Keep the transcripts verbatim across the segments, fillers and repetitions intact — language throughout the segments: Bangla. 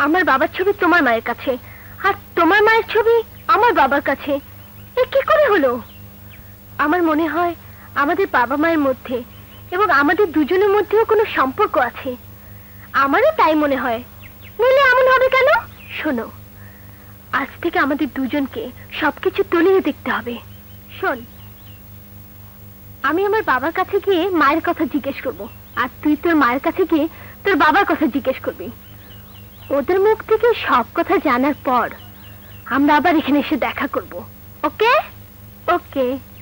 আমার বাবার ছবি তোমার মায়ের কাছে, আর তোমার মায়ের ছবি আমার বাবার কাছে। এ কি করে হলো? আমার মনে হয় আমাদের বাবা মায়ের মধ্যে এবং আমাদের দুজনের মধ্যেও কোনো সম্পর্ক আছে। আমারও তাই মনে হয়, নইলে এমন হবে কেন? শোনো, আজ থেকে আমাদের দুজনকে সবকিছু তলিয়ে দেখতে হবে। শোন, আমি আমার বাবার কাছে গিয়ে মায়ের কথা জিজ্ঞেস করব, আর তুই তোর মায়ের কাছে গিয়ে তোর বাবার কথা জিজ্ঞেস করবি। ওদের মুখ থেকে সব কথা জানার পর আমরা আবার এখানে এসে দেখা করব। ওকে? ওকে।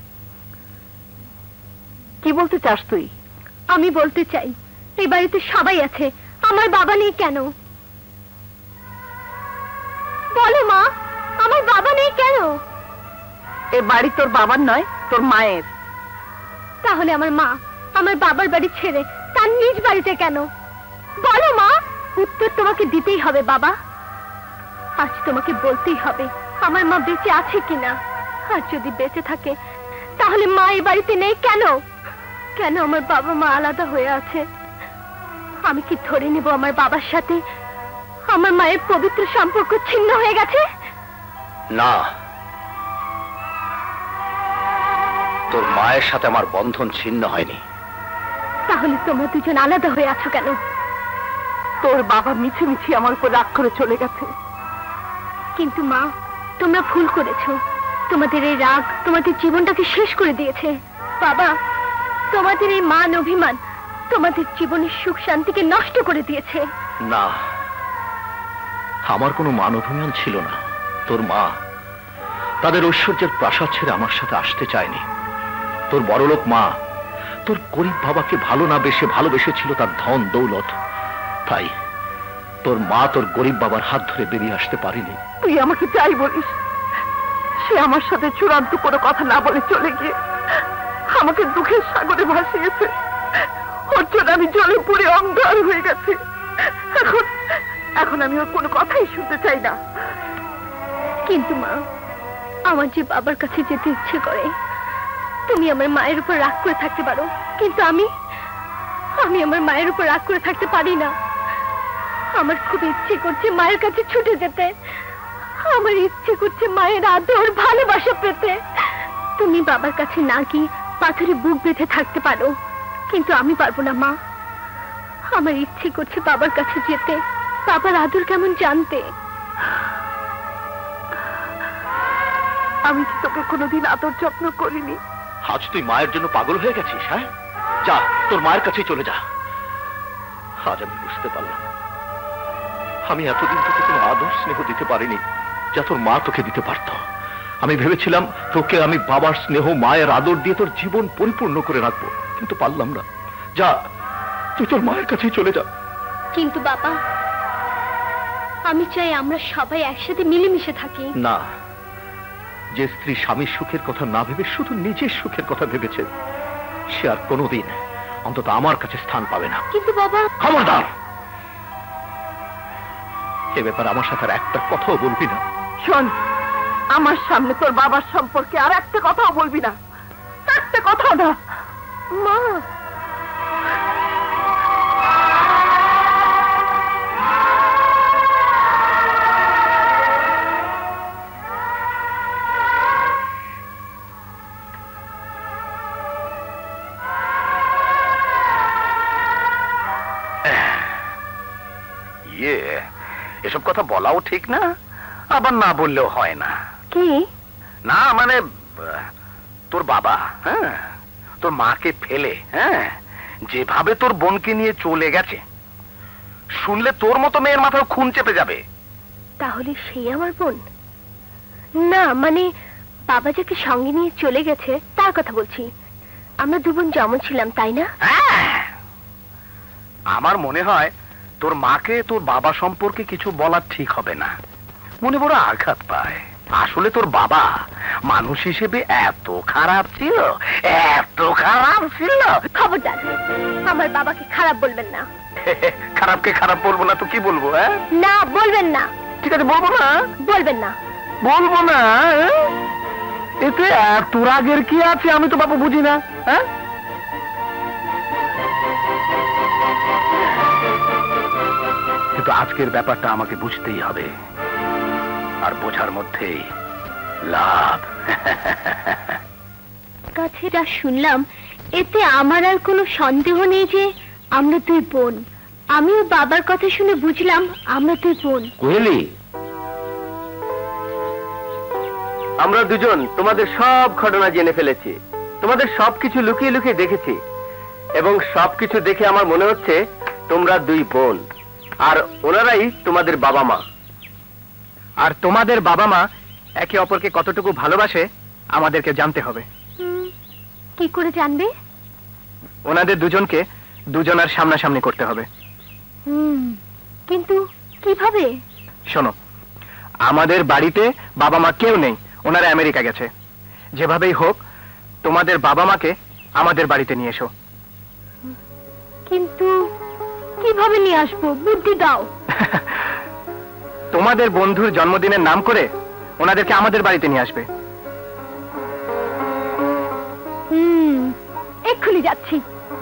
কি বলতে চাস তুই? আমি বলতে চাই, এই বাড়িতে সবাই আছে, আমার বাবা নেই কেন? বলো মা, আমার বাবা নেই কেন? এ বাড়ি তোর বাবার নয়, তোর মায়ের। তাহলে আমার মা আমার বাবার বাড়ি ছেড়ে তার নিজ বাড়িতে কেন? বলো মা, উত্তর তোমাকে দিতেই হবে বাবা। আজ তোমাকে বলতেই হবে আমার মা বেঁচে আছে কিনা, আর যদি বেঁচে থাকে তাহলে মা এই বাড়িতে নেই কেন? কেন আমার বাবা মা আলাদা হয়ে আছে? আমি কি ধরে নেব আমার বাবার সাথে আমার মায়ের পবিত্র সম্পর্ক ছিন্ন হয়ে গেছে? না, তোর মায়ের সাথে আমার বন্ধন ছিন্ন হয়নি। তাহলে তোমরা দুজন আলাদা হয়ে আছো কেন? তোর বাবা মিছে মিছি আমার উপর রাগ করে চলে গেছে। কিন্তু মা, তোমরা ভুল করেছো। তোমাদের এই রাগ তোমাদের জীবনটাকে শেষ করে দিয়েছে। বাবা, তোমাদের এই মান অভিমান তোমাদের জীবনের সুখ শান্তিকে নষ্ট করে দিয়েছে। না, আমার কোনো মান অভিমান ছিল না। তোর মা তাদের ঐশ্বর্যের প্রাসাদ ছেড়ে আমার সাথে আসতে চায়নি। তোর বড়লোক মা তোর গরিব বাবাকে ভালো না বেশে ভালোবেসেছিল তার ধন দৌলত। তাই তোর মা তোর গরিব বাবার হাত ধরে বেরিয়ে আসতে পারেনি। তুই আমাকে যাই বলিস, সে আমার সাথে চূড়ান্ত কোনো কথা না বলে চলে গিয়ে আমাকে দুঃখের সাগরে ভাসিয়েছে। ওর জন্য আমি জলে পুড়ে অন্ধকার হয়ে গেছি। এখন এখন আমি ওর কোনো কথাই শুনতে চাই না। কিন্তু মা, আমার যে বাবার কাছে যেতে ইচ্ছে করে, তুমি আমার মায়ের উপর রাগ করে থাকতে পারো, কিন্তু আমি আমি আমার মায়ের উপর রাগ করে থাকতে পারি না। আমার খুব ইচ্ছে করছে মায়ের কাছে ছুটে যেতে, আমার ইচ্ছে করছে মায়ের আদর ভালোবাসা পেতে। তুমি বাবার কাছে না গিয়ে পাথরে বুক বেঁধে থাকতে পারো, কিন্তু আমি পারবো না মা। আমার ইচ্ছে করছে বাবার কাছে যেতে, বাবার আদর কেমন জানতে। আমি কি তোকে কোনোদিন আদর যত্ন করিনি? আজ তুই মায়ের জন্য পাগল হয়ে গেছিস? হ্যাঁ, যা তোর মায়ের কাছে চলে যা। আজ আমি বুঝতে পারলাম আমি এতদিন তোকে কোনো আদর স্নেহ দিতে পারিনি যা তোর মা তোকে দিতে পারত। আমি ভেবেছিলাম তোকে আমি বাবার স্নেহ মায়ের আদর দিয়ে তোর জীবন পরিপূর্ণ করে রাখবো, কিন্তু পারলাম না। যা, তুই তোর মায়ের কাছেই চলে যা। কিন্তু বাবা, আমি চাই আমরা সবাই একসাথে মিলেমিশে থাকি। না, যে স্ত্রী স্বামীর সুখের কথা না ভেবে শুধু নিজের সুখের কথা ভেবেছে, সে আর কোনোদিন অন্তত আমার কাছে স্থান পাবে না। কিন্তু বাবা, খবরদার, এ ব্যাপারে আমার সাথে আর একটা কথাও বলবি না। শোন, আমার সামনে তোর বাবার সম্পর্কে আর একটা কথাও বলবি না, একটা কথা না। মা, এসব কথা বলাও ঠিক না, আবার না বললেও হয় না। কি না মানে তোর বাবা হ্যাঁ তোর মাকে ফেলে হ্যাঁ যেভাবে তোর বোনকে নিয়ে চলে গেছে, শুনলে তোর মতো মেয়ের মাথায় খুন চেপে যাবে। তাহলে সেই আমার বোন না? মানে বাবা যাকে সঙ্গে নিয়ে চলে গেছে তার কথা বলছি। আমরা দু বোন যেমন ছিলাম, তাই না? আমার মনে হয় তোর মাকে তোর বাবা সম্পর্কে কিছু বলা ঠিক হবে না, মনে বড় আঘাত পায়। আসলে তোর বাবা মানুষ হিসেবে এত খারাপ ছিল, এত খারাপ ছিল। খবরদার, আমার বাবাকে খারাপ বলবেন না। খারাপকে খারাপ বলবো না তো কি বলবো? হ্যাঁ, না বলবেন না। ঠিক আছে, বলবো না। বলবেন না, বলবো না। এতে এত রাগের কি আছে আমি তো বাবা বুঝি না। হ্যাঁ, কিন্তু আজকের ব্যাপারটা আমাকে বুঝতেই হবে, আর বোঝার মধ্যেই লাভ। কাছে যা শুনলাম এতে আমার আর কোনো সন্দেহ নেই যে আমরা দুই বোন। আমিও বাবার কথা শুনে বুঝলাম আমরা দুই বোন। কোহেলি, আমরা দুজন তোমাদের সব ঘটনা জেনে ফেলেছি, তোমাদের সবকিছু লুকিয়ে লুকিয়ে দেখেছি, এবং সবকিছু দেখে আমার মনে হচ্ছে তোমরা দুই বোন, আর ওনারাই তোমাদের বাবা মা। আর তোমাদের বাবা মা একে অপরকে কতটুকু ভালোবাসে আমাদেরকে জানতে হবে। কি করে জানবে? ওনাদের দুজনকে দুজনার সামনাসামনি করতে হবে। হুম, কিন্তু কিভাবে? শোনো, আমাদের বাড়িতে বাবা মা কেউ নেই, ওনারা আমেরিকা গেছে। যেভাবেই হোক তোমাদের বাবা মাকে আমাদের বাড়িতে নিয়ে এসো। কিন্তু কিভাবে নিয়ে আসবো? বুদ্ধি দাও। তোমাদের বন্ধুর জন্মদিনের নাম করে ওনাদেরকে আমাদের বাড়িতে নিয়ে আসবে। হুম, এক্ষুনি যাচ্ছি।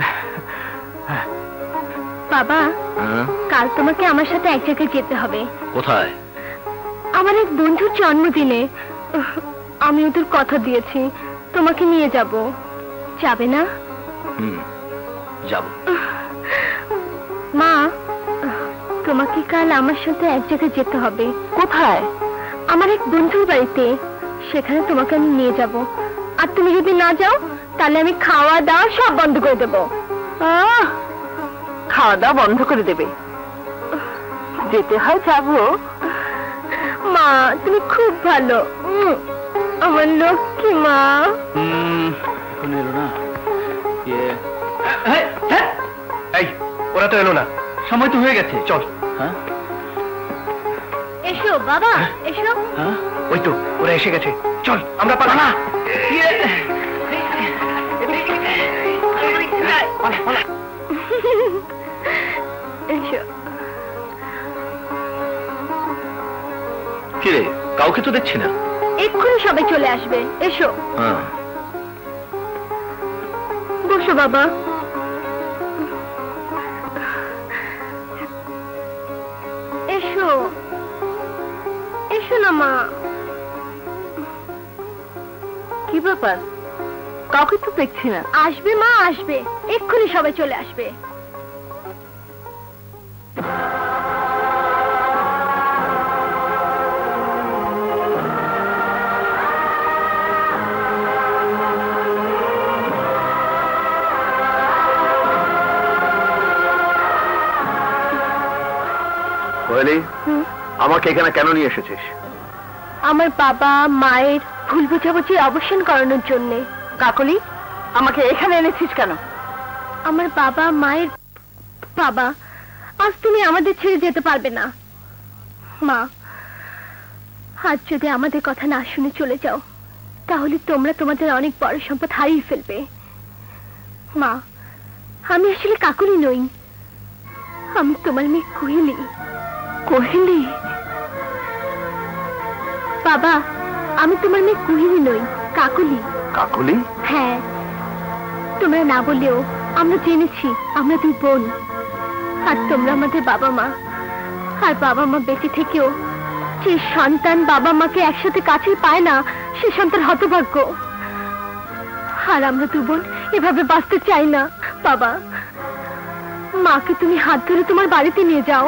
বাবা, কাল তোমাকে আমার সাথে এক জায়গায় যেতে হবে। কোথায়? আমার এক বন্ধুর জন্মদিনে। আমি ওদের কথা দিয়েছি তোমাকে নিয়ে যাব। যাবে না? হুম, যাব। মা, তোমাকে কাল আমার সাথে এক জায়গায় যেতে হবে। কোথায়? আমার এক বন্ধুর বাড়িতে। সেখানে তোমাকে আমি নিয়ে যাব। আর তুমি যদি না যাও তাহলে আমি খাওয়া দাওয়া সব বন্ধ করে দেব। আহ, খাওয়া দাওয়া বন্ধ করে দেবে? যেতে হয় যাবো। মা, তুমি খুব ভালো। উম, আমার লক্ষ্মী মা। এখন এলো না? এই, ওরা তো এলো না, সময় তো হয়ে গেছে, চল। হ্যাঁ, এসো বাবা, এসো। হ্যাঁ, ওই তো ওরা এসে গেছে, চল আমরা পালা। না, এসো। কিরে, কাউকে তো দেখছি না। এক্ষুনি সবাই চলে আসবে, এসো। হ্যাঁ, বসো বাবা। এসো, এসো না মা। কি ব্যাপার? কাউকে তো দেখছি না। আসবে মা, আসবে, এক্ষুনি সবাই চলে আসবে। কোহেলি, আমাকে এখানে কেন নিয়ে এসেছিস? আমার বাবা মায়ের ভুল বোঝাবুঝি অবসান করানোর জন্য। কাকলি, আমাকে এখানে এনেছিস কেন? আমার বাবা মায়ের বাবা, আজ তুমি আমাদের ছেড়ে যেতে পারবে না। মা, আজ যদি আমাদের কথা না শুনে চলে যাও তাহলে তোমরা তোমাদের অনেক বড় সম্পদ হারিয়ে ফেলবে। মা, আমি আসলে কাকলি নই, আমি তোমার মেয়ে কোহেলি। কোহেলি? বাবা, আমি তোমার মেয়ে কোহেলি নই, কাকলি। কাকলি? হ্যাঁ, তোমরা না বললেও আমরা জেনেছি আমরা দুই বোন। আর তোমরা আমাদের বাবা মা। আর বাবা মা বেঁচে থেকেও যে সন্তান বাবা মাকে একসাথে কাছে পায় না সে সন্তান হতভাগ্য। আর আমরা দু বোন এভাবে বাঁচতে চাই না। বাবা, মাকে তুমি হাত ধরে তোমার বাড়িতে নিয়ে যাও।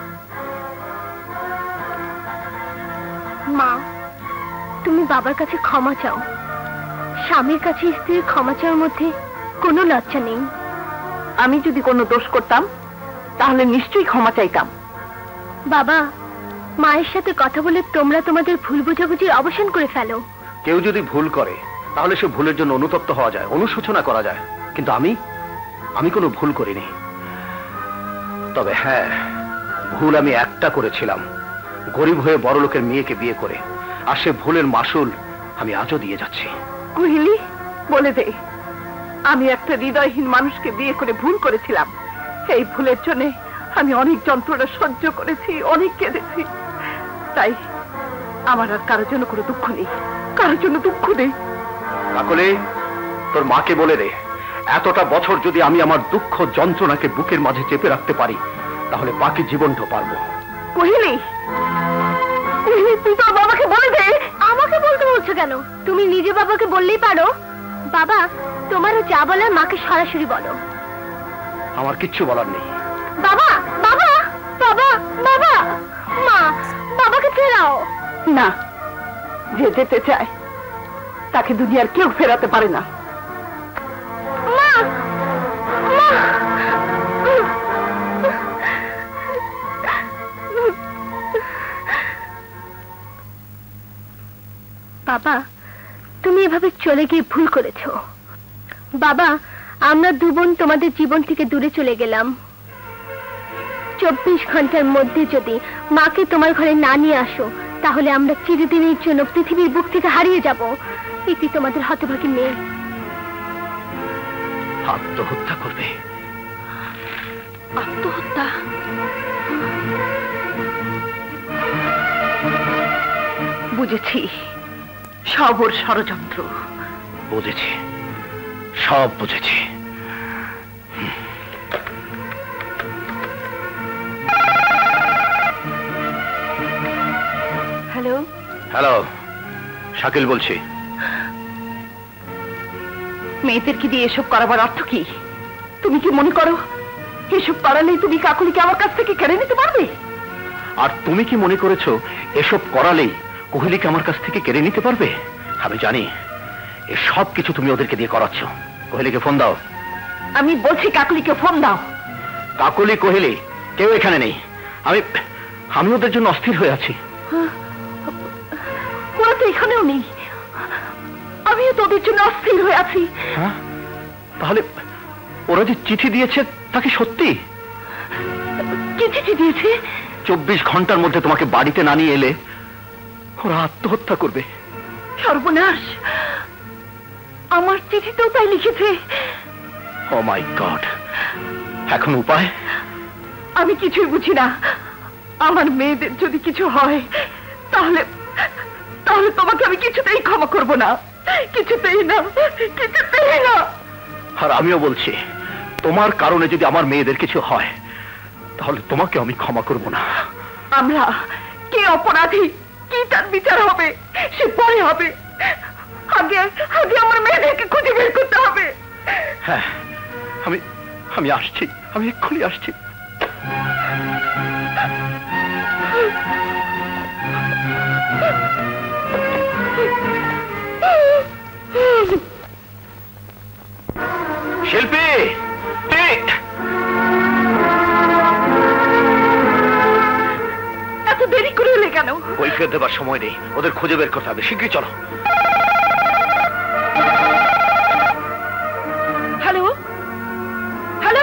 মা, তুমি বাবার কাছে ক্ষমা চাও। স্বামীর কাছে স্ত্রীর ক্ষমা চাওয়ার মধ্যে কোনো লজ্জা নেই। আমি যদি কোনো দোষ করতাম তাহলে নিশ্চয়ই ক্ষমা চাইতাম। বাবা, মায়ের সাথে কথা বলে তোমরা তোমাদের ভুল বোঝাবুঝির অবসান করে ফেলো। কেউ যদি ভুল করে তাহলে সে ভুলের জন্য অনুতপ্ত হওয়া যায়, অনুশোচনা করা যায়। কিন্তু আমি আমি কোনো ভুল করিনি। তবে হ্যাঁ, ভুল আমি একটা করেছিলাম, গরিব হয়ে বড় লোকের মেয়েকে বিয়ে করে। আর সে ভুলের মাসুল আমি আজও দিয়ে যাচ্ছি। কোহেলি, বলে দে, আমি একটা হৃদয়হীন মানুষকে বিয়ে করে ভুল করেছিলাম। এই ভুলের জন্য আমি অনেক যন্ত্রণা সহ্য করেছি, অনেক কেঁদেছি। তাই আমার আর কারোর জন্য কোনো দুঃখ নেই, কারোর জন্য দুঃখ নেই। কাকলি, তোর মাকে বলে দে, এতটা বছর যদি আমি আমার দুঃখ যন্ত্রণাকে বুকের মাঝে চেপে রাখতে পারি তাহলে বাকি জীবনটা পারবো। কহিলি কহিলি তুই তোর বাবাকে বলে দে। আমাকে বলতে বলছো কেন? তুমি নিজে বাবাকে বললেই পারো। বাবা, তোমারও যা বলার মাকে সরাসরি বলো। আমার কিচ্ছু বলার নেই। বাবা, বাবা, বাবা, বাবা, মা, বাবাকে ফেরাও। না, যে যেতে চায় তাকে দুনিয়ার কেউ ফেরাতে পারে না। মা, মা। বাবা, তুমি এভাবে চলে গিয়ে ভুল করেছো। বাবা, আমরা দু বোন তোমাদের জীবন থেকে দূরে চলে গেলাম। চব্বিশ ঘন্টার মধ্যে যদি মাকে তোমার ঘরে না নিয়ে আসো, তাহলে আমরা চিরদিনের জন্য পৃথিবীর বুক থেকে হারিয়ে যাব। এটি তোমাদের হতভাগী মেয়ে। আত্মহত্যা করবে? আত্মহত্যা? বুঝেছি, সব ওর ষড়যন্ত্র। বুঝেছি, সব বুঝেছি। হ্যালো হ্যালো, শাকিল বলছি। মেয়েদেরকে দিয়ে এসব করাবার অর্থ কি? তুমি কি মনে করো এসব করালেই তুমি কাকুলিকে আমার কাছ থেকে কেড়ে নিতে পারবে? আর তুমি কি মনে করেছো এসব করালেই কোহলিকে আমার কাছ থেকে কেড়ে নিতে পারবে? আমি জানি এ সব কিছু তুমি ওদেরকে দিয়ে করাচ্ছ। কোহলিকে ফোন দাও। আমি বলছি কাকুলিকে ফোন দাও। কাকলি, কোহলি কেউ এখানে নেই। আমি আমি ওদের জন্য অস্থির হয়ে আছি। ওরা তো এখানেও নেই। আমিও তোদের জন্য অস্থির হয়ে আছি। হ্যাঁ, তাহলে ওরা যে চিঠি দিয়েছে তা কি সত্যি? কি চিঠি দিয়েছে? চব্বিশ ঘন্টার মধ্যে তোমাকে বাড়িতে না নিয়ে এলে ওরা আত্মহত্যা করবে। সর্বনাশ, আমার চিঠিতেও তাই লিখেছে। ও মাই গড, এখন উপায়? আমি কিছুই বুঝি না। আমার মেয়েদের যদি কিছু হয় তাহলে তাহলে তোমাকে আমি কিছুতেই ক্ষমা করব না। কিছুতেই না, কিছুতেই না। আর আমিও বলছি, তোমার কারণে যদি আমার মেয়েদের কিছু হয় তাহলে তোমাকে আমি ক্ষমা করব না। আমরা কে অপরাধী, কি তার বিচার হবে সে পরে হবে। আগে আগে আমার মেয়েদেরকে খুঁজে বের করতে হবে। হ্যাঁ, আমি আমি আসছি, আমি এক্ষুনি আসছি। শিল্পী, এত দেরি করে এলে কেন? কৈফিয়ত দেবার সময় নেই, ওদের খুঁজে বের করতে হবে। শীঘ্রই চলো। হ্যালো হ্যালো,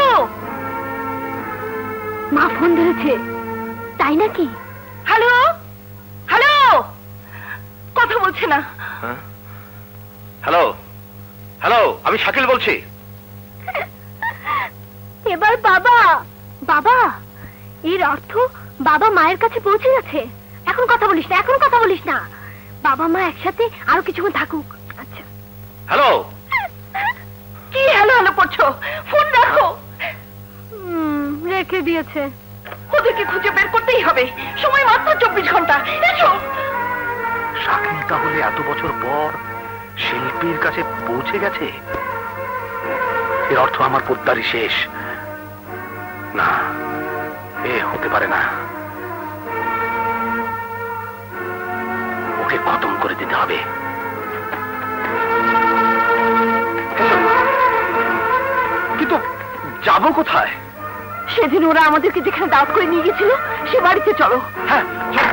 মা ফোন ধরেছে, তাই নাকি? হ্যালো হ্যালো, কথা বলছে না। হ্যালো হ্যালো, আমি শাকিল বলছি। এবার বাবা, বাবা, এর অর্থ বাবা মায়ের কাছে পৌঁছে গেছে। এখন কথা বলিস না, এখন কথা বলিস না। বাবা মা একসাথে আরো কিছুক্ষণ থাকুক। আচ্ছা। হ্যালো, কি হ্যালো হ্যালো করছো? ফোন রাখো। হুম, রেখে দিয়েছে। ওদেরকে খুঁজে বের করতেই হবে। সময় মাত্র চব্বিশ ঘন্টা। এসো। শাকিল তাহলে এত বছর পর শিল্পীর কাছে পৌঁছে গেছে। এর অর্থ আমার পোদ্দারি শেষ। না, এ হতে পারে না। ওকে খতম করে দিতে হবে। কিন্তু যাবো কোথায়? সেদিন ওরা আমাদেরকে যেখানে দাওয়াত করে নিয়ে গেছিল সে বাড়িতে চলো। হ্যাঁ, চলো।